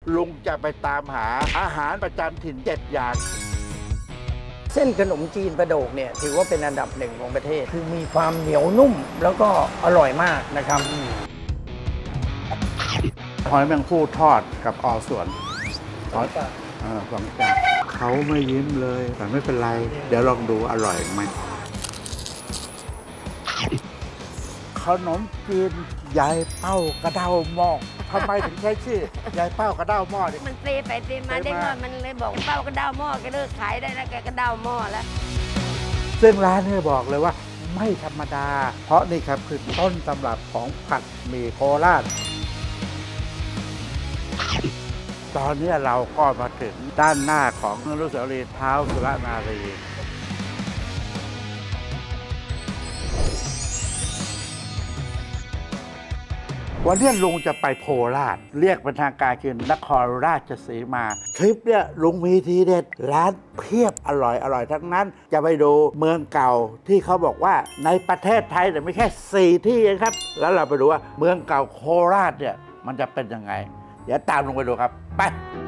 ลุงจะไปตามหาอาหารประจำถิ่น7 อย่างเส้นขนมจีนประโดกเนี่ยถือว่าเป็นอันดับหนึ่งของประเทศคือมีความเหนียวนุ่มแล้วก็อร่อยมากนะครับหอยแมงภู่ทอดกับอส่วน2 จานเขาไม่ยิ้มเลยแต่ไม่เป็นไรเดี๋ยวลองดูอร่อยไหมขนมจีนยายเป้ากระเด้าหม้อทำไมถึงใช้ชื่อยายเป้ากระเด้าหม้อเนี่ยมันตีไปตีมาได้ว่ามันเลยบอกเป้ากระเด้าหม้อแกเลิกขายได้แล้วแกกระเด้าหม้อแล้วซึ่งร้านนี้บอกเลยว่าไม่ธรรมดาเพราะนี่ครับคือต้นตำรับของผัดหมี่โคราชตอนนี้เราก็มาถึงด้านหน้าของอนุสาวรีย์ท้าวสุรนารีวันนี้ลุงจะไปโคราชเรียกเป็นทางการคือนครราชสีมาคลิปเนี่ยลุงมีทีเด็ดร้านเพียบอร่อยทั้งนั้นจะไปดูเมืองเก่าที่เขาบอกว่าในประเทศไทยแต่ไม่แค่4 ที่เองครับแล้วเราไปดูว่าเมืองเก่าโคราชเนี่ยมันจะเป็นยังไงเดี๋ยวตามลุงไปดูครับไป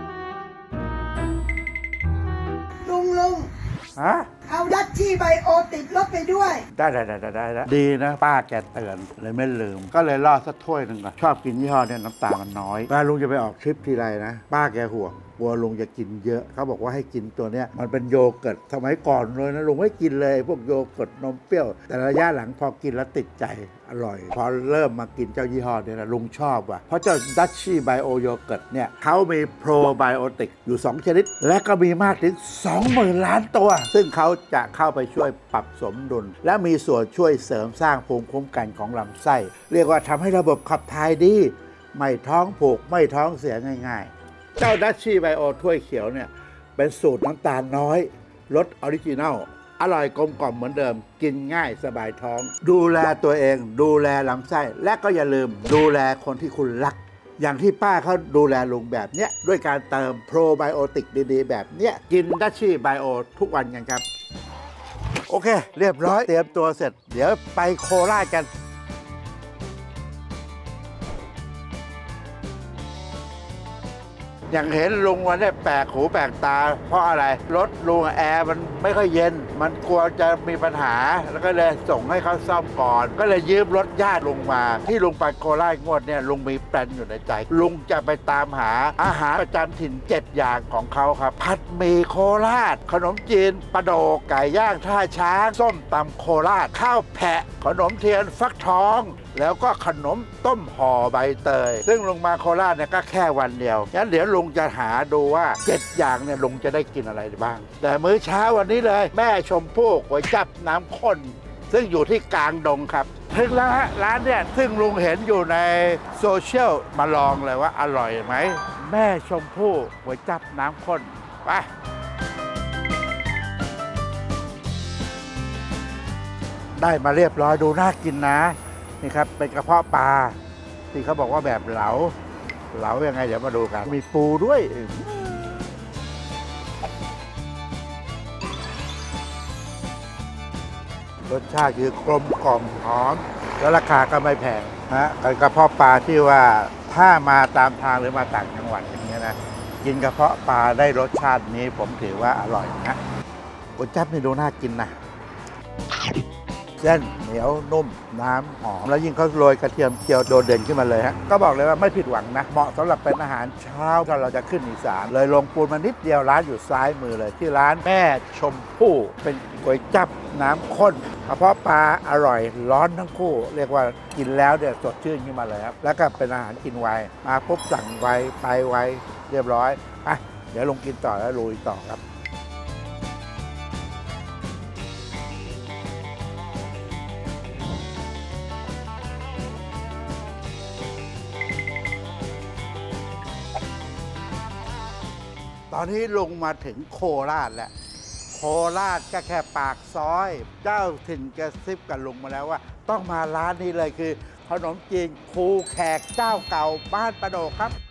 ลุงฮะเอาดัชชี่ไบโอติดรถไปด้วยได้ดีนะป้าแกเตือนเลยไม่ลืมก็เลยล่อสักถ้วยหนึ่งก่อนชอบกินยี่ห้อเนี่ยน้ำตาลมันน้อยป้าลุงจะไปออกทริปทีไรนะป้าแกห่วงกลัวลุงจะกินเยอะเขาบอกว่าให้กินตัวเนี้ยมันเป็นโยเกิร์ตสมัยก่อนเลยนะลุงไม่กินเลยพวกโยเกิร์ตนมเปรี้ยวแต่ระยะหลังพอกินแล้วติดใจอร่อยพอเริ่มมากินเจ้ายี่ห้อเนี่ยนะลุงชอบว่ะเพราะเจ้าดัชชี่ไบโอโยเกิร์ตเนี่ยเขามีโปรไบโอติกอยู่2 ชนิดและก็มีมากถึง 20,000 ล้านตัวซึ่งเขาจะเข้าไปช่วยปรับสมดุลและมีส่วนช่วยเสริมสร้างภูมิคุ้มกันของลำไส้เรียกว่าทำให้ระบบขับถ่ายดีไม่ท้องผูกไม่ท้องเสียง่ายๆเจ้าดัชชี่ไบโอถ้วยเขียวเนี่ยเป็นสูตรน้ำตาลน้อยรสออริจินัลอร่อยกลมกล่อมเหมือนเดิมกินง่ายสบายท้องดูแลตัวเองดูแลลำไส้และก็อย่าลืมดูแลคนที่คุณรักอย่างที่ป้าเขาดูแลลุงแบบเนี้ยด้วยการเติมโปรไบโอติกดีๆแบบเนี้ยกินดัชชี่ไบโอทุกวันกันครับโอเคเรียบร้อยเตรียมตัวเสร็จเดี๋ยวไปโคราชกันอย่างเห็นลุงวันนี้แปลกหูแปลกตาเพราะอะไรรถลุงแอร์มันไม่ค่อยเย็นมันกลัวจะมีปัญหาแล้วก็เลยส่งให้เขาซ่อมก่อนก็เลยยืมรถญาติลุงมาที่ลุงไปโคราชงวดเนี่ยลุงมีแปลนอยู่ในใจลุงจะไปตามหาอาหารประจำถิ่น7 อย่างของเขาครับผัดหมี่โคราชขนมจีนปลาโดกไก่ย่างท่าช้างส้มตำโคราชข้าวแผะขนมเทียนฟักทองแล้วก็ขนมต้มห่อใบเตยซึ่งลุงมาโคราชเนี่ยก็แค่วันเดียวงั้นเดี๋ยวลุงจะหาดูว่า7 อย่างเนี่ยลุงจะได้กินอะไรบ้างแต่มื้อเช้าวันนี้เลยแม่ชมพู่ก๋วยจั๊บน้ำข้นซึ่งอยู่ที่กลางดงครับถึงแล้วฮะร้านเนี่ยซึ่งลุงเห็นอยู่ในโซเชียลมาลองเลยว่าอร่อยไหมแม่ชมพู่ก๋วยจั๊บน้ำข้นไปได้มาเรียบร้อยดูน่ากินนะนี่ครับเป็นกระเพาะปลาที่เขาบอกว่าแบบเหลายังไงเดี๋ยวมาดูกันมีปูด้วยรสชาติคือกลมกล่อมหอมแล้วราคาก็ไม่แพงนะกระเพาะปลาที่ว่าถ้ามาตามทางหรือมาต่างจังหวัดอย่างเงี้ยนะกินกระเพาะปลาได้รสชาตินี้ผมถือว่าอร่อยนะก๋วยจั๊บนี่ดูน่ากินนะเส้นเหนียวนุ่มน้ำหอมแล้วยิ่งเขาโรยกระเทียมเจียวโดดเด่นขึ้นมาเลยฮะก็บอกเลยว่าไม่ผิดหวังนะเหมาะสำหรับเป็นอาหารเช้าถ้าเราจะขึ้นอีสานเลยลงปูนมานิดเดียวร้านอยู่ซ้ายมือเลยที่ร้านแม่ชมพู่เป็นก๋วยจั๊บน้ำข้นกระเพาะปลาอร่อยร้อนทั้งคู่เรียกว่ากินแล้วเนี่ยสดชื่นขึ้นมาเลยครับแล้วก็เป็นอาหารกินไวมาปุ๊บสั่งไวไปไวเรียบร้อยไปเดี๋ยวลงกินต่อแล้วลุยต่อครับตอนนี้ลงมาถึงโคราชแล้วโคราชก็แค่ปากซอยเจ้าถิ่นกระซิบกับลุงมาแล้วว่าต้องมาร้านนี้เลยคือขนมจีนครูแขกเจ้าเก่าบ้านประโดกครับ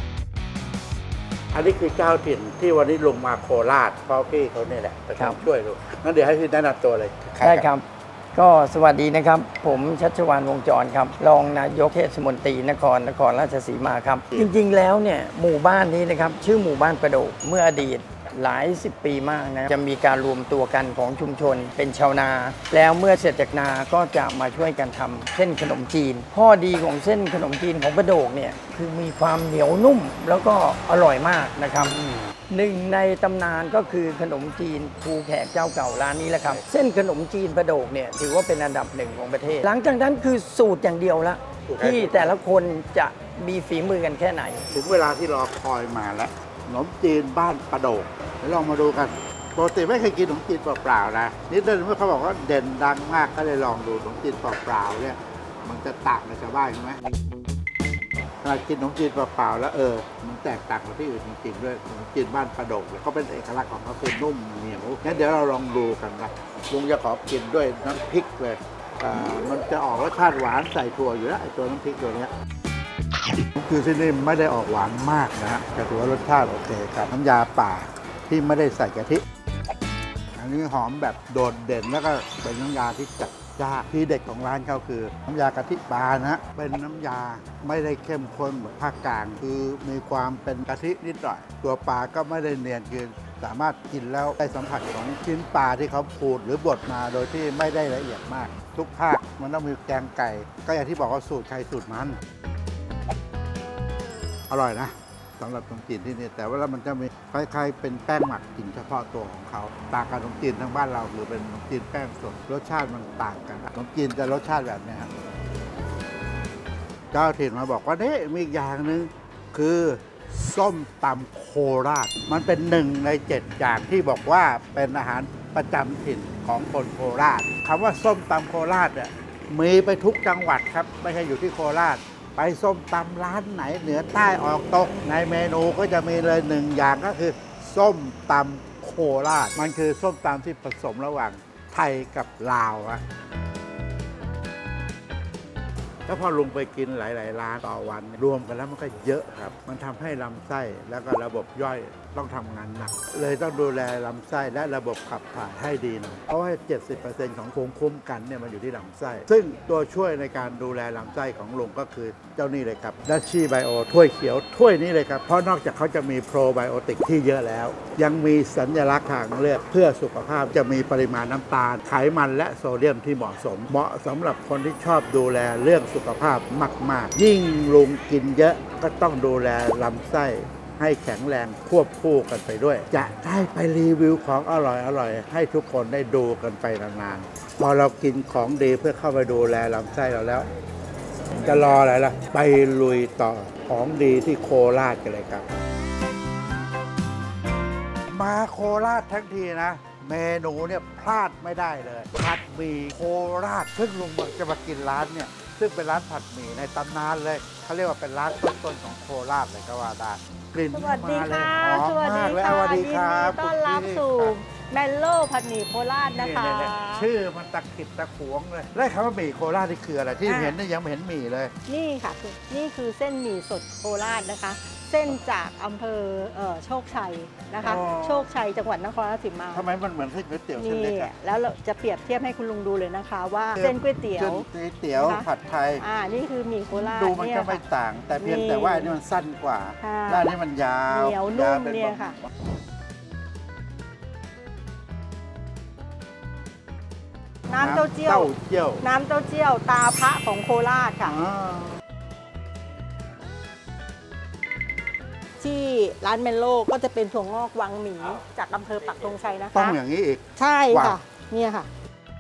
อันนี้คือเจ้าถิ่นที่วันนี้ลงมาโคราชเพราะพี่เขาเนี่ยแหละจะช่วยลุงงั้นเดี๋ยวให้พี่แนะนำตัวเลยได้ครับก็สวัสดีนะครับ ผมชัชวาลวงศ์จรครับรองนายกเทศมนตรีนครราชสีมาครับ จริงๆแล้วเนี่ยหมู่บ้านนี้นะครับชื่อหมู่บ้านประโดกเมื่ออดีตหลาย10 ปีมากนะจะมีการรวมตัวกันของชุมชนเป็นชาวนา แล้วเมื่อเสร็จจากนาก็จะมาช่วยกันทำเส้นขนมจีนข้อดีของเส้นขนมจีนของประโดกเนี่ยคือมีความเหนียวนุ่มแล้วก็อร่อยมากนะครับหนึ่งในตำนานก็คือขนมจีนภูแขกเจ้าเก่าร้านนี้แหละครับเส้นขนมจีนประโดกเนี่ยถือว่าเป็นอันดับหนึ่งของประเทศหลังจากนั้นคือสูตรอย่างเดียวละที่แต่ละคนจะมีฝีมือกันแค่ไหนถึงเวลาที่รอคอยมาแล้วขนมจีนบ้านประโดกเดี๋ยวลองมาดูกันปกติไม่เคยกินขนมจีนเปล่าๆนะนี่เดินเมื่อเขาบอกว่าเด่นดังมากก็เลยลองดูขนมจีนเปล่าๆเนี่ยมันจะต่างกับชาวบ้านใช่ไหมขณะกินขนมจีนเปล่าๆแล้วมันแตกต่างกับที่อื่นจริงๆด้วยขนมจีนบ้านประโดกเขาเป็นเอกลักษณ์ของเขาคือนุ่มเหนียวงั้นเดี๋ยวเราลองดูกันนะลุงจะขอกินด้วยน้ำพริกเลยมันจะออกรสชาติหวานใส่ถั่วอยู่แล้วไอ้ตัวน้ำพริกตัวนี้คือที่นี่ไม่ได้ออกหวานมากนะฮะแต่ถือว่ารสชาติโอเคครับน้ำยาป่าที่ไม่ได้ใส่กะทิอันนี้หอมแบบโดดเด่นแล้วก็เป็นน้ำยาที่จัดจ้านที่เด็ดของร้านเขาคือน้ำยากะทิปลานะฮะเป็นน้ำยาไม่ได้เข้มข้นเหมือนภาคกลางคือมีความเป็นกะทินิดหน่อยตัวปลาก็ไม่ได้เนียนคือสามารถกินแล้วได้สัมผัสของชิ้นปลาที่เขาขูดหรือบดมาโดยที่ไม่ได้ละเอียดมากทุกภาคมันต้องมีแกงไก่ก็อย่างที่บอกว่าสูตรใครสูตรมันอร่อยนะสำหรับขนมจีนที่นี่แต่ว่ามันจะมีคล้ายๆเป็นแป้งหมักกลิ่นเฉพาะตัวของเขาต่างกับขนมจีนทางบ้านเราคือเป็นขนมจีนแป้งสดรสชาติมันต่างกันขนมจีนจะรสชาติแบบนี้ครับเจ้าถิ่นมาบอกว่านี่มีอีกอย่างหนึ่งคือส้มตำโคราชมันเป็น1 ใน 7อย่างที่บอกว่าเป็นอาหารประจำถิ่นของคนโคราชคำว่าส้มตำโคราชเนี่ยมีไปทุกจังหวัดครับไม่ใช่อยู่ที่โคราชไปส้มตำร้านไหนเหนือใต้ออกตกในเมนูก็จะมีเลย1 อย่างก็คือส้มตำโคราชมันคือส้มตำที่ผสมระหว่างไทยกับลาวอะแล้วพอลุงไปกินหลายๆร้านต่อวันรวมกันแล้วมันก็เยอะครับมันทำให้ลำไส้แล้วก็ระบบย่อยต้องทำงานหนักเลยต้องดูแลลำไส้และระบบขับถ่ายให้ดีหน่อยเพราะว่า 70% ของภูมิคุ้มกันเนี่ยมันอยู่ที่ลำไส้ซึ่งตัวช่วยในการดูแลลำไส้ของลุงก็คือเจ้านี่เลยครับดัชชี่ไบโอถ้วยเขียวถ้วยนี้เลยครับเพราะนอกจากเขาจะมีโปรไบโอติกที่เยอะแล้วยังมีสัญลักษณ์ทางเลือกเพื่อสุขภาพจะมีปริมาณน้ำตาลไขมันและโซเดียมที่เหมาะสำหรับคนที่ชอบดูแลเรื่องสุขภาพมากๆยิ่งลุงกินเยอะก็ต้องดูแลลำไส้ให้แข็งแรงควบคู่กันไปด้วยจะได้ไปรีวิวของอร่อยให้ทุกคนได้ดูกันไปนานๆพอเรากินของดีเพื่อเข้าไปดูแลลำไส้เราแล้วจะรออะไรล่ะไปลุยต่อของดีที่โคราชกันเลยครับมาโคราชทั้งทีนะเมนูเนี่ยพลาดไม่ได้เลยผัดหมี่โคราชซึ่งลุงจะมากินร้านเนี่ยซึ่งเป็นร้านผัดหมี่ในตำนานเลยเขาเรียกว่าเป็นร้านต้นๆของโคราชเลยก็ว่าได้กลิ่นสวัสดีมาเลยค่ะหอมมากเลยสวัสดีครับต้อนรับสู่แมนโลผัดหมี่โคราชนะคะนี่ชื่อมันตะขิดตะขวงเลยได้คำว่าหมี่โคราชนี่คืออะไรที่เห็นนี่ยังไม่เห็นหมี่เลยนี่ค่ะนี่คือเส้นหมี่สดโคราชนะคะ เส้นจากอำเภอโชคชัยนะคะ โชคชัยจังหวัดนครราชสีมาทำไมมันเหมือนเส้นก๋วยเตี๋ยวเส้นเล็กอะแล้วเราจะเปรียบเทียบให้คุณลุงดูเลยนะคะว่าเส้นก๋วยเตี๋ยวผัดไทยนี่คือหมี่โคราชดูมันก็ไม่ต่างแต่เพียงแต่ว่าอันนี้มันสั้นกว่าและอันนี้มันยาวเหนียวนุ่มเนี่ยค่ะน้ำเต้าเจี้ยวตาพระของโคราชค่ะที่ร้านเมนโลก็จะเป็นถั่วงอกวังหมีจากอำเภอปักธงชัยนะคะต้องอย่างนี้อีกใช่ค่ะเนี่ยค่ะ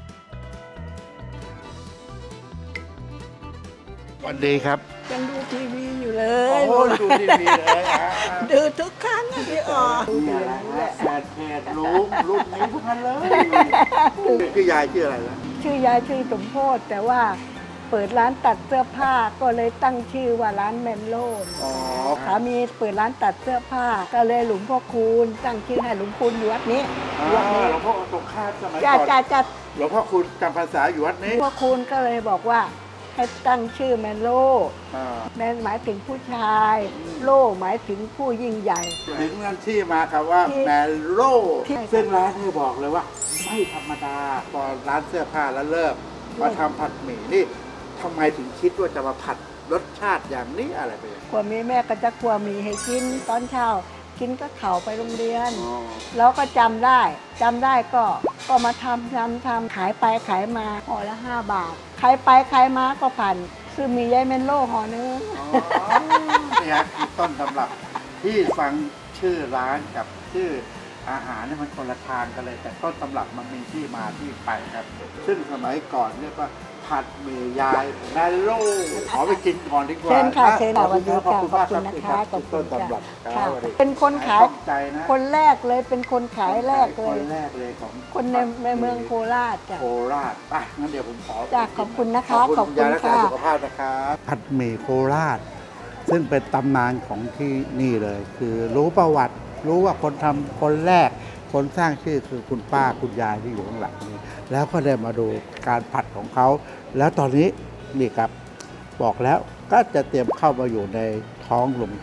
สวัสดีครับยังดูทีวีอยู่เลยโอ้ดูทีวีเลยดูทุกครั้งที่ออกแปดลุงรุ่นนี้พวกนั้นเลยชื่อยายชื่ออะไรล่ะชื่อยายชื่อสมโพธิแต่ว่าเปิดร้านตัดเสื้อผ้าก็เลยตั้งชื่อว่าร้านแมนโลสามีเปิดร้านตัดเสื้อผ้าก็เลยหลวงพ่อคูณตั้งชื่อให้หลวงคูณอยู่วัดนี้หลวงพ่อตรงข้ามสมัยก่อนหลวงพ่อคูณจำพรรษาอยู่วัดนี้หลวงพ่อคูณก็เลยบอกว่าให้ตั้งชื่อแมนโลแมนหมายถึงผู้ชายโลหมายถึงผู้ยิ่งใหญ่ถึงนั่นที่มาครับว่าแมนโลซึ่งร้านที่บอกเลยว่าไม่ธรรมดาพอร้านเสื้อผ้าแล้วเลิกมาทำผัดหมี่นี่ทำไมถึงคิดว่าจะมาผัดรสชาติอย่างนี้อะไรไปกลัวมีแม่ก็จะกลัวมีให้กินตอนเช้ากินก็เข่าไปโรงเรียน แล้วก็จำได้ก็มาทำขายไปขายมาห่อละ5 บาทขายไปขายมาก็ผ่านคือมียายเมนโลห่อนึงเนี่ยคือต้นตำรับที่ฟังชื่อร้านกับชื่ออาหารเนี่ยมันคนละทางกันเลย แต่ต้นตำรับมันมีที่มาที่ไปครับ ซึ่งสมัยก่อนเนี่ยก็ผัดหมี่ยายแม่โลขอไปกินก่อนดีกว่าเชิญค่ะเชิญขค่ะอบคุณครับขอบคุณมากนะคะรับขอบคุต้ณนตำรับค่ะสวัสดีเป็นคนขายขอบใจนะคนแรกเลยเป็นคนขายแรกเลยคนแรกเลยของคนในเมืองโคราชจ้ะโคราชไปงั้นเดี๋ยวผมขอจ้ะขอบคุณนะคะขอบคุณยายรักษาขอบคุณค่ะสุขภาพนะครับผัดหมี่โคราช ซึ่งเป็นตำนานของที่นี่เลย คือรู้ประวัติรู้ว่าคนทำคนแรก คนสร้างชื่อคือคุณป้าคุณยายที่อยู่ข้างหลังนี้ แล้วก็ได้มาดูการผัดของเขา แล้วตอนนี้นี่ครับบอกแล้วก็จะเตรียมเข้ามาอยู่ในท้องลุง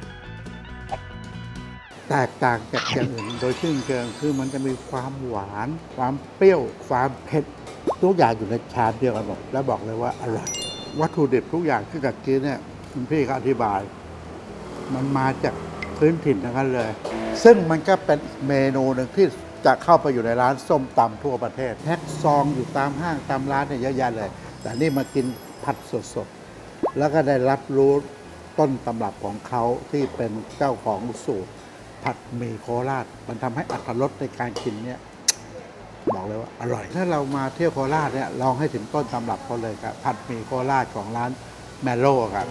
แตกต่างจากอย่างอื่นโดยสิ้นเชิงคือมันจะมีความหวาน ความเปรี้ยว ความเผ็ดทุกอย่างอยู่ในชามเดียวกันหมดแล้วบอกเลยว่าอร่อยวัตถุดิบทุกอย่างที่ตะกี้เนี่ยคุณพี่ก็อธิบาย มันมาจากพื้นถิ่นทั้งนั้นเลย ซึ่งมันก็เป็นเมนูหนึ่งที่จะเข้าไปอยู่ในร้านส้มตำทั่วประเทศแพ็คซองอยู่ตามห้างตามร้านเนี่ยเยอะแยะเลย แต่นี่มากินผัดสดๆ แล้วก็ได้รับรู้ต้นตำรับของเขาที่เป็นเจ้าของสูตรผัดหมี่โคราช มันทำให้อรรถรสในการกินเนี่ยบอกเลยว่าอร่อย ถ้าเรามาเที่ยวโคราชเนี่ยลองให้ถึงต้นตำรับเขาเลยครับผัดหมี่โคราชของร้านแมโลครับ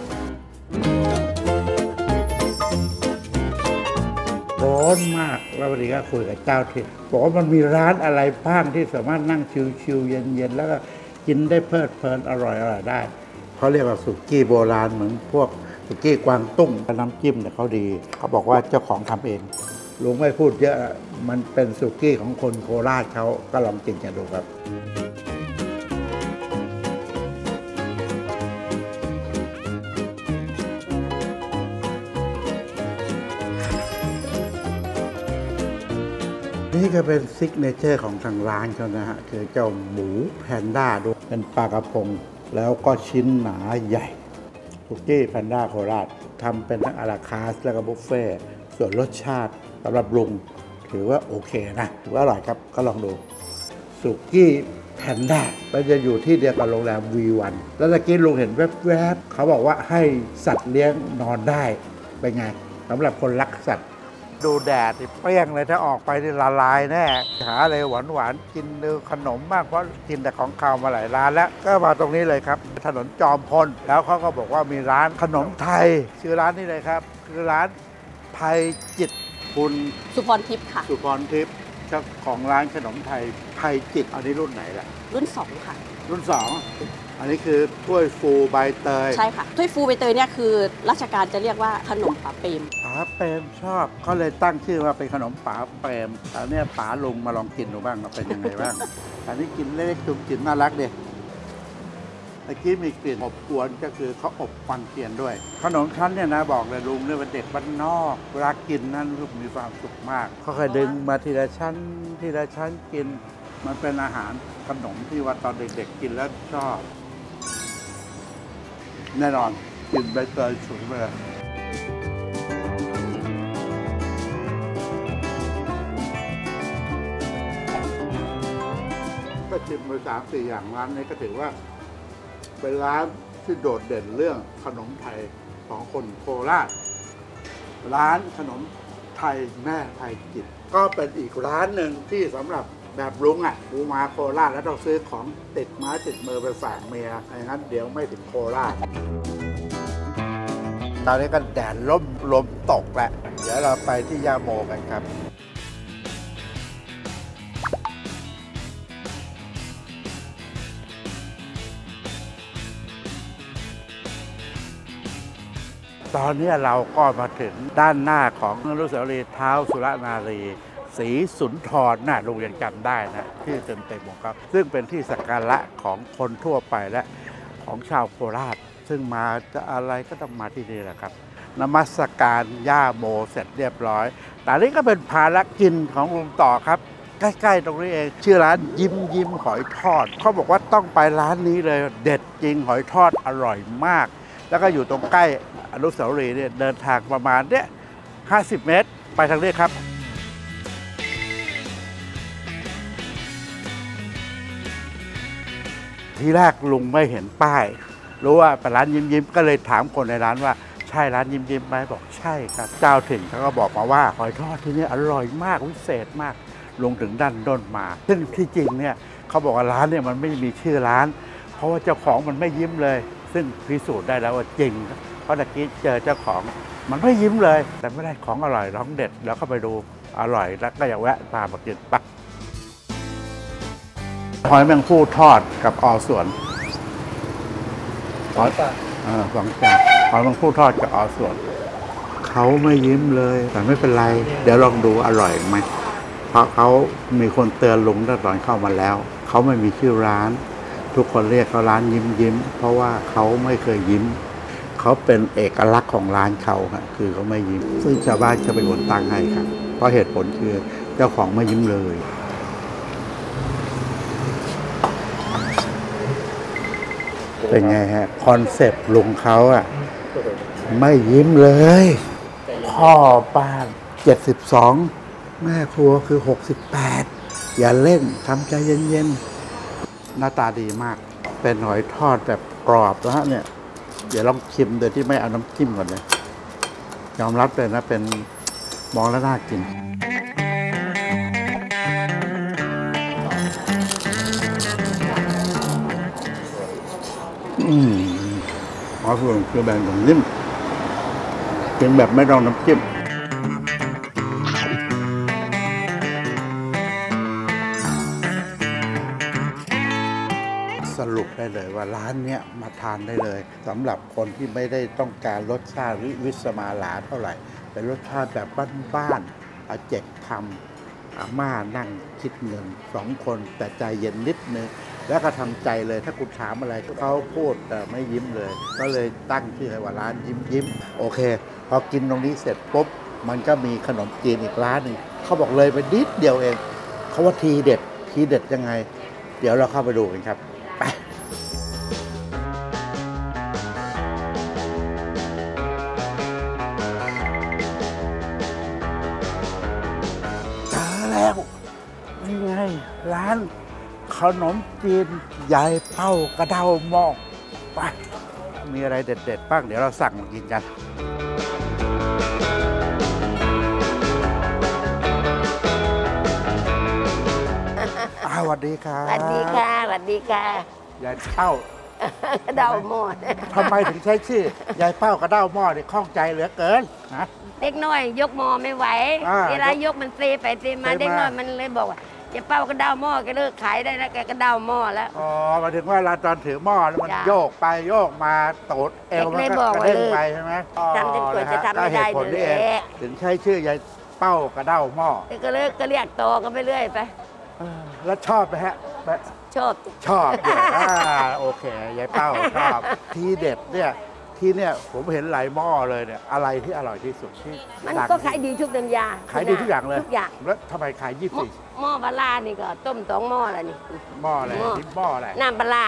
ร้อนมากแล้ววันนี้ก็คุยกับเจ้าถิ่นบอกว่ามันมีร้านอะไรบ้างที่สามารถนั่งชิวๆเย็นๆแล้วก็กินได้เพลิดเพลินอร่อยได้เขาเรียกว่าสุกี้โบราณเหมือนพวกสุกี้กวางตุ้งน้ำจิ้มเนี่ยเขาดีเขาบอกว่าเจ้าของทำเองลุงไม่พูดเยอะมันเป็นสุกี้ของคนโคราชเขาก็ลองกินกันดูครับ นี่ก็เป็นซิกเนเจอร์ของทางร้านเขานะฮะคือเจ้าหมูแพนด้าด้วยเป็นปลากระพงแล้วก็ชิ้นหนาใหญ่สุกี้แพนด้าโคราชทำเป็นทั้งอาราคาสแล้วก็บุฟเฟ่ต์ส่วนรสชาติสำหรับลุงถือว่าโอเคนะถือว่าอร่อยครับก็ลองดูสุกี้แพนด้ามันจะอยู่ที่เดียวกับโรงแรม V1 แล้วตะกี้ลุงเห็นแวบๆเขาบอกว่าให้สัตว์เลี้ยงนอนได้เป็นไงสำหรับคนรักสัตว์ดูแดดเปรี้ยงเลยถ้าออกไปนี่ละลายแน่หาอะไรหวานๆกินดูขนมมากเพราะกินแต่ของข้าวมาหลายร้านแล้วก็มาตรงนี้เลยครับถนนจอมพลแล้วเขาก็บอกว่ามีร้านขนมไทยชื่อร้านนี้เลยครับคือร้านไทยจิตคุณสุพรทิพย์ค่ะสุพรทิพย์เจ้าของร้านขนมไทยไทยจิตอันนี้รุ่นไหนล่ะรุ่น 2 ค่ะรุ่น2อันนี้คือถ้วยฟูใบเตยใช่ค่ะถ้วยฟูใบเตยเนี่ยคือราชการจะเรียกว่าขนมป๋าเปรมป๋าเปรมชอบเขาเลยตั้งชื่อว่าเป็นขนมป๋าเปรมอันนี้ป๋าลุงมาลองกินดูบ้างว่าเป็นยังไงบ้าง อันนี้กินเล็กๆจุ่มจิ๋มน่ารักเด็เมื่อกี้มีกลิ่นอบอวนก็คือเขาอบควันเทียนด้วย ขนมชั้นเนี่ยนะบอกเลยลุงเนี่ยเป็นเด็กบ้านนอกเวลากินนั้นรู้สึกมีความสุขมากเขาเคยดึงมาทีละชั้นทีละชั้นกิน มันเป็นอาหารขนมที่ว่าตอนเด็กๆกินแล้วชอบ แน่นอนกินใบเตยฉุนไปเลยก็ชิมไป3-4 อย่างร้านนี้ก็ถือว่าเป็นร้านที่โดดเด่นเรื่องขนมไทยของคนโคราชร้านขนมไทยแม่ไทยจิตก็เป็นอีกร้านหนึ่งที่สำหรับแบบลุงกูมาโคราชแล้วต้องซื้อของติดไม้ติดมือไปฝากเมียอย่างนั้นเดี๋ยวไม่ถึงโคราชตอนนี้ก็แดดล่มลมตกแล้วเดี๋ยวเราไปที่ย่าโมกันครับตอนนี้เราก็มาถึงด้านหน้าของอนุสาวรีย์เท้าสุรนารีศรีสุนทรน่ะลุงยังจำได้นะที่เต็มๆของเขาซึ่งเป็นที่สักการะของคนทั่วไปและของชาวโคราชซึ่งมาจะอะไรก็ต้องมาที่นี่แหละครับนมัสการย่าโมเสร็จเรียบร้อยแต่นี้ก็เป็นภารกิจของลุงต่อครับใกล้ๆตรงนี้เองชื่อร้านยิ้มหอยทอดเขาบอกว่าต้องไปร้านนี้เลยเด็ดจริงหอยทอดอร่อยมากแล้วก็อยู่ตรงใกล้อนุสาวรีย์เนี่ยเดินทางประมาณเนี่ย50 เมตรไปทางนี้ครับทีแรกลุงไม่เห็นป้ายรู้ว่าเป็นร้านยิ้มก็เลยถามคนในร้านว่าใช่ร้านยิ้มไหมบอกใช่ครับเจ้าถิ่นเขาก็บอกมาว่าหอยทอดที่นี่อร่อยมากวิเศษมากลงถึงด้านด้นมาซึ่งที่จริงเนี่ยเขาบอกว่าร้านเนี่ยมันไม่มีชื่อร้านเพราะว่าเจ้าของมันไม่ยิ้มเลยซึ่งพิสูจน์ได้แล้วว่าจริงเพราะตะกี้เจอเจ้าของมันไม่ยิ้มเลยแต่ไม่ได้ของอร่อยร้องเด็ดแล้วก็ไปดูอร่อยแล้วก็อยากแวะตามมากินปักหอยแมงภู่ทอดกับอส่วน2 จานหอยแมงภู่ทอดกับอส่วนเขาไม่ยิ้มเลยแต่ไม่เป็นไรเดี๋ยวลองดูอร่อยไหมเพราะเขามีคนเตือนลุงตั้งแต่ตอนเข้ามาแล้วเขาไม่มีชื่อร้านทุกคนเรียกเขาร้านยิ้มเพราะว่าเขาไม่เคยยิ้มเขาเป็นเอกลักษณ์ของร้านเขาครับคือเขาไม่ยิ้มซึ่งชาวบ้านจะเป็นคนตั้งให้ครับเพราะเหตุผลคือเจ้าของไม่ยิ้มเลยเป็นไงฮะคอนเซปต์ลุงเขาอะไม่ยิ้มเลยพ่อบ้าน72แม่ครัวคือ68อย่าเล่นทำใจเย็นๆหน้าตาดีมากเป็นหอยทอดแบบกรอบแล้วเนี่ยเดี๋ยวลองชิมโดยที่ไม่เอาน้ำจิ้มก่อนเลยยอมรับเลยนะเป็นมองแล้วน่ากินหอยเฟืองคือแบ่งของนิ่มกินแบบไม่ต้องน้ำจิ้มสรุปได้เลยว่าร้านเนี้ยมาทานได้เลยสำหรับคนที่ไม่ได้ต้องการรสชาติวิสมาลาเท่าไหร่เป็นรสชาติแบบบ้านๆอาเจกทำอาม่านั่งคิดเงิน2 คนแต่ใจเย็นนิดนึงแล้วก็ทำใจเลยถ้าคุณถามอะไรเขาพูดแต่ไม่ยิ้มเลยก็เลยตั้งชื่อให้ว่าร้านยิ้มโอเคพอกินตรงนี้เสร็จปุ๊บมันก็มีขนมจีนอีกร้านหนึ่งเขาบอกเลยไปนิดเดียวเองเขาว่าทีเด็ดยังไงเดี๋ยวเราเข้าไปดูกันครับไปเจอแล้วนี่ไงร้านขนมจีนยายเป้ากระเดาหม้อไปมีอะไรเด็ดๆบ้างเดี๋ยวเราสั่งมากินกันสวัสดีค่ะสวัสดีค่ะสวัสดีค่ะยายเป้าเดาหมดทำไมถึงใช้ชื่อยายเป้ากระเด้าหม้อเนี่ยคล่องใจเหลือเกินฮะเด็กน้อยยกหม้อไม่ไหวเวลายกมันเซไปเซมาเด็กน้อยมันเลยบอกว่าจะเป้ากระเด้าหม้อแกเลิกขายได้แล้วแกกระเด้าหม้อแล้วอ๋อมาถึงว่าเราตอนถือหม้อแล้วมันโยกไปโยกมาโตดเอวมันก็กระเด้งไปใช่ไหมทำจนกว่าจะทำไม่ได้เลยถึงใช้ชื่อยายเป้ากระเด้าหม้อก็เลิกก็เรียกโตกันไปเรื่อยไปแล้วชอบไหมฮะชอบอยู่โอเคยายเป้าชอบทีเด็ดเนี่ยที่เนี่ยผมเห็นหลายหม้อเลยเนี่ยอะไรที่อร่อยที่สุดที่มันก็ขายดีทุกน้ำยาขายดีทุกอย่างเลยทุกอย่างแล้วทำไมขายหม้อปลานี่ก็ต้ม2 หม้อแล้วนี่หม้ออะไรนี่หม้ออะไรน้ำปลา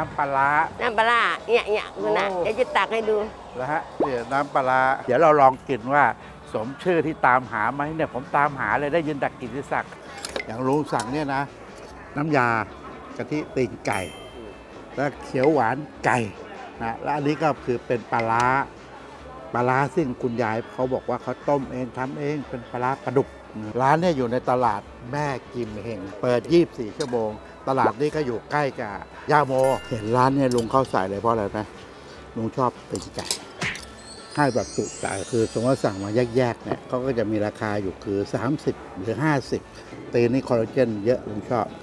เนี่ยคุณนะเดี๋ยวจะตักให้ดูแล้วฮะเนี่ยน้ำปลาเดี๋ยวเราลองกินว่าสมชื่อที่ตามหาไหมเนี่ยผมตามหาเลยได้ยินดักกินที่ศักดิ์อย่างลุงสั่งเนี่ยนะน้ำยากะทิตีนไก่แล้วเขียวหวานไก่นะและอันนี้ก็คือเป็นปลาร้าซึ่งคุณยายเขาบอกว่าเขาต้มเองทำเองเป็นปลาร้าปลาดุกร้านเนี่ยอยู่ในตลาดแม่กิมเฮงเปิด24 ชั่วโมงตลาดนี้ก็อยู่ใกล้กับย่าโมเห็นร้านเนี่ยลุงเข้าใส่เลยเพราะอะไรไหมลุงชอบตีนไก่ให้แบบจุใจคือสมมติสั่งมาแยกๆเนี่ยเขาก็จะมีราคาอยู่คือ30หรือ50ตีนนี่คอลลาเจนเยอะลุงชอบ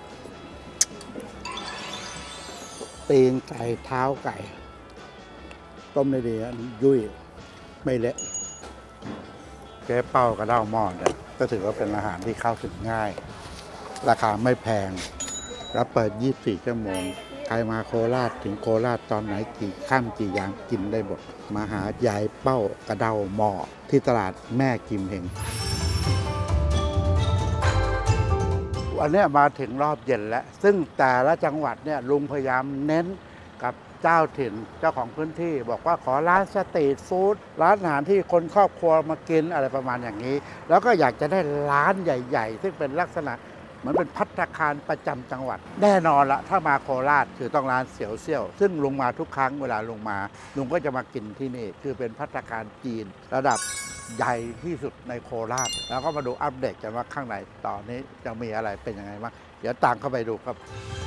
ตีนไก่เท้าไก่ต้มได้ดียุ่ยไม่เละเจ๊เป้ากระเด้าหม้อเนี่ยก็ถือว่าเป็นอาหารที่เข้าถึงง่ายราคาไม่แพงแล้วเปิด24 ชั่วโมงใครมาโคราชถึงโคราชตอนไหนกี่ข้ามกี่ยามกินได้หมดมาหายายเป้ากระเด้าหม้อที่ตลาดแม่กิมเฮงวันนี้มาถึงรอบเย็นแล้วซึ่งแต่ละจังหวัดเนี่ยลุงพยายามเน้นกับเจ้าถิ่นเจ้าของพื้นที่บอกว่าขอร้านสตรีทฟู้ดร้านอาหารที่คนครอบครัวมากินอะไรประมาณอย่างนี้แล้วก็อยากจะได้ร้านใหญ่ๆซึ่งเป็นลักษณะเหมือนเป็นภัตตาคารประจำจังหวัดแน่นอนละถ้ามาโคราชคือต้องร้านเสี่ยวเซี่ยวซึ่งลุงมาทุกครั้งเวลาลุงมาลุงก็จะมากินที่นี่คือเป็นภัตตาคารจีนระดับใหญ่ที่สุดในโคราชแล้วก็มาดูอัปเดตกันว่าข้างในตอนนี้จะมีอะไรเป็นยังไงบ้างเดี๋ยวตามเข้าไปดูครับ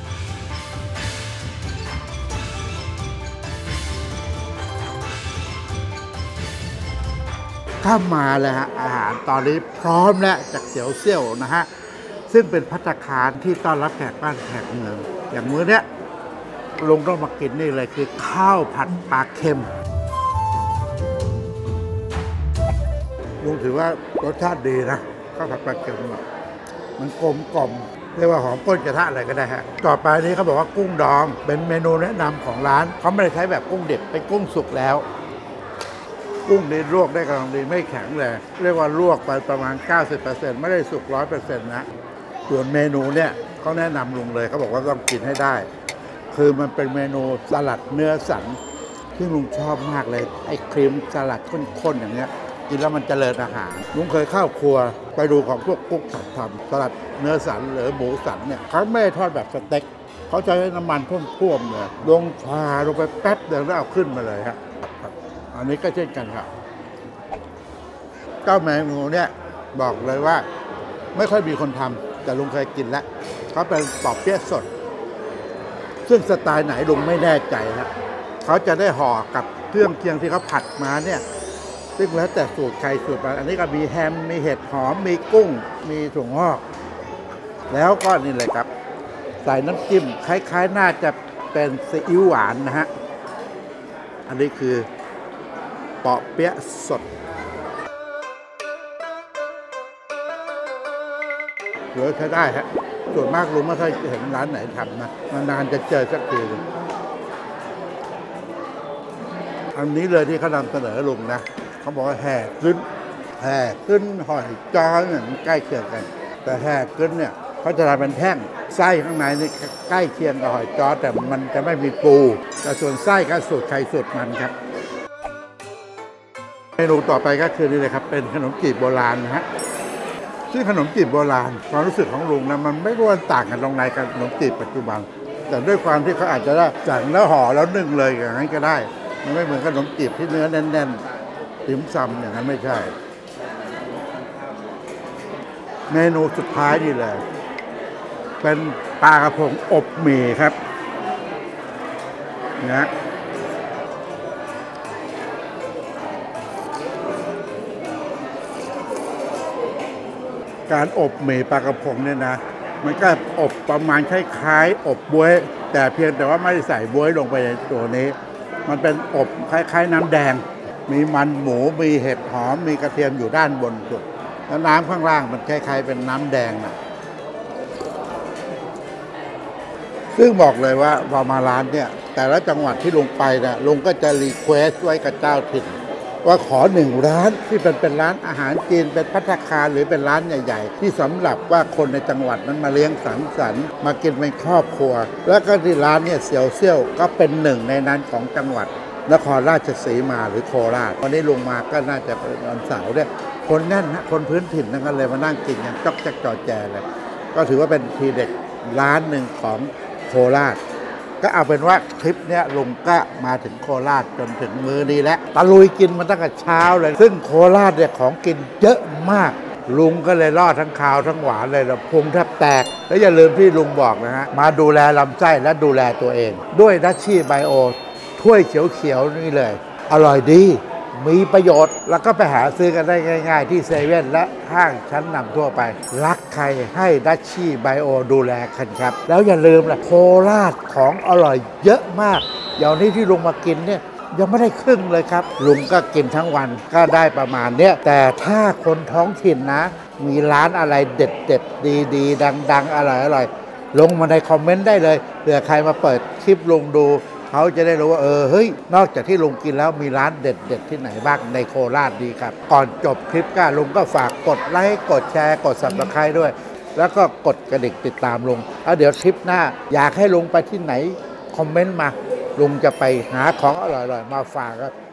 ถ้ามาเลยฮะอาหารตอนนี้พร้อมแล้วจากเสี่ยวเซี่ยวนะฮะซึ่งเป็นภัตตาคารที่ต้อนรับแขกบ้านแขกเมืองอย่างมื้อเนี้ยลุงต้องมากินนี่เลยคือข้าวผัดปลาเค็มลุงถือว่ารสชาติดีนะข้าวผัดปลาเค็มมันกลมกล่อมเรียกว่าหอมก้นกระทะอะไรก็ได้ฮะต่อไปนี้เขาบอกว่ากุ้งดองเป็นเมนูแนะนำของร้านเขาไม่ได้ใช้แบบกุ้งดิบเป็นกุ้งสุกแล้วกุ้งนี้ลวกได้กำลังดีไม่แข็งเลยเรียกว่าลวกไปประมาณ 90% ไม่ได้สุก 100% นะส่วนเมนูเนี่ยเขาแนะนำลุงเลยเขาบอกว่าต้องกินให้ได้คือมันเป็นเมนูสลัดเนื้อสันที่ลุงชอบมากเลยไอ้ครีมสลัดข้นๆอย่างเงี้ยกินแล้วมันเจริญอาหารลุงเคยเข้าครัวไปดูของพวกกุ๊กทำสลัดเนื้อสันหรือหมูสันเนี่ยเขาไม่ได้ทอดแบบสเต็กเขาใช้น้ำมันท่วมๆเลยลงชาลงไปแป๊บเดียวแล้วเอาขึ้นมาเลยฮะอันนี้ก็เช่นกันครับเจ้าเมนูเนี่ยบอกเลยว่าไม่ค่อยมีคนทำแต่ลุงเคยกินแล้วเขาเป็นปอเปี๊ยะสดซึ่งสไตล์ไหนลุงไม่แน่ใจนะเขาจะได้ห่อกับเครื่องเคียงที่เขาผัดมาเนี่ยซึ่งแล้วแต่สูตรใครสูตรมันอันนี้ก็มีแฮมมีเห็ดหอมมีกุ้งมีถั่วงอกแล้วก็นี่เลยครับใส่น้ำจิ้มคล้ายๆน่าจะเป็นซีอิ๊วหวานนะฮะอันนี้คือปอเปี๊ยะสดเหลือใช้ได้ฮะส่วนมากลุงไม่เคยเห็นร้านไหนทำนะนานๆจะเจอสักทีอันนี้เลยที่เขานำเสนอลุงนะเขาบอกว่าแห่ขึ้นหอยจ้อเนี่ยมันใกล้เคียงกันแต่แห่ขึ้นเนี่ยเขาจะทำเป็นแท่งไส้ข้างในนี่ใกล้เคียงกับหอยจ้อแต่มันจะไม่มีปูแต่ส่วนไส้ก็สูตรใครสูตรมันครับเมนูต่อไปก็คือนี่เลยครับเป็นขนมจีบโบราณนะฮะซึ่งขนมจีบโบราณความรู้สึกของลุงนะมันไม่รู้ว่าต่างกันตรงไหนกับขนมจีบปัจจุบันแต่ด้วยความที่เขาอาจจะได้สั่งแล้วห่อแล้วนึ่งเลยอย่างนั้นก็ได้มันไม่เหมือนขนมจีบที่เนื้อแน่นๆติ่มซำอย่างนั้นไม่ใช่เมนูสุดท้ายนี่เลยเป็นปลากระพงอบหมี่ครับนะการอบหมี่ปลากระพงเนี่ยนะมันก็อบประมาณคล้ายๆอบบ๊วยแต่เพียงแต่ว่าไม่ได้ใส่บ๊วยลงไปในตัวนี้มันเป็นอบคล้ายๆน้ำแดงมีมันหมูมีเห็ดหอมมีกระเทียมอยู่ด้านบนสุดแล้วน้ำข้างล่างมันคล้ายๆเป็นน้ำแดงนะซึ่งบอกเลยว่าพอมาร้านเนี่ยแต่ละจังหวัดที่ลงไปเนี่ยลุงก็จะรีเควสไว้กับเจ้าถิ่นว่าขอ1ร้านที่เป็นร้านอาหารจีนเป็นภัตตาคารหรือเป็นร้านใหญ่ๆที่สำหรับว่าคนในจังหวัดนั้นมาเลี้ยงสังสรรค์มากินเป็นครอบครัวแล้วก็ที่ร้านเนี่ยเสี่ยวเซี่ยวก็เป็นหนึ่งในนั้นของจังหวัดนครราชสีมาหรือโคราชวันนี้ลงมาก็น่าจะเป็นวันเสาร์เนี่ยคนแน่นนะคนพื้นถิ่นนั่นก็เลยมานั่งกินกันจ๊อกแจ๊กจอแจเลยก็ถือว่าเป็นทีเด็ดร้านหนึ่งของโคราชก็เอาเป็นว่าคลิปเนี้ยลุงก็มาถึงโคราชจนถึงมื้อนี้แล้วตะลุยกินมาตั้งแต่เช้าเลยซึ่งโคราชเนี่ยของกินเยอะมากลุงก็เลยล่อทั้งคาวทั้งหวานเลยแล้วพุงแทบแตกแล้วอย่าลืมที่ลุงบอกนะฮะมาดูแลลำไส้และดูแลตัวเองด้วยดัชชี่ไบโอถ้วยเขียวๆนี่เลยอร่อยดีมีประโยชน์แล้วก็ไปหาซื้อกันได้ง่ายๆที่เซเว่นและห้างชั้นนำทั่วไปรักใครให้ดัชชี่ไบโอดูแลกันครับแล้วอย่าลืมนะโคราชของอร่อยเยอะมากอย่างนี้ที่ลุงมากินเนี่ยยังไม่ได้ครึ่งเลยครับลุงก็กินทั้งวันก็ได้ประมาณเนี้ยแต่ถ้าคนท้องถิ่นนะมีร้านอะไรเด็ดๆดีๆดังๆอร่อยๆลงมาในคอมเมนต์ได้เลยเผื่อใครมาเปิดคลิปลุงดูเขาจะได้รู้ว่าเฮ้ยนอกจากที่ลุงกินแล้วมีร้านเด็ดๆที่ไหนบ้างในโคราชดีครับก่อนจบคลิปก็ลุงก็ฝากกดไลค์กดแชร์กด Subscribe ด้วยแล้วก็กดกระดิ่งติดตามลุงแล้วเดี๋ยวทริปหน้าอยากให้ลุงไปที่ไหนคอมเมนต์มาลุงจะไปหาของอร่อยๆมาฝากครับ